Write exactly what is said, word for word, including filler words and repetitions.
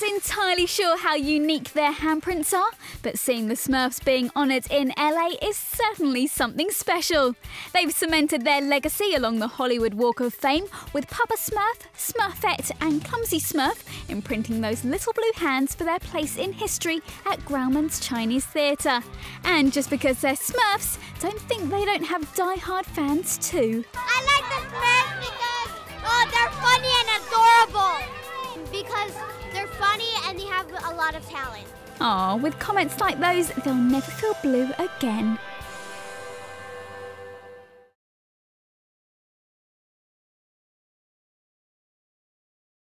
not entirely sure how unique their handprints are, but seeing the Smurfs being honoured in L A is certainly something special. They've cemented their legacy along the Hollywood Walk of Fame, with Papa Smurf, Smurfette and Clumsy Smurf imprinting those little blue hands for their place in history at Grauman's Chinese Theatre. And just because they're Smurfs, don't think they don't have die-hard fans too. I like the Smurfs because oh, they're funny and adorable. Because they're funny and they have a lot of talent. Aw, with comments like those, they'll never feel blue again.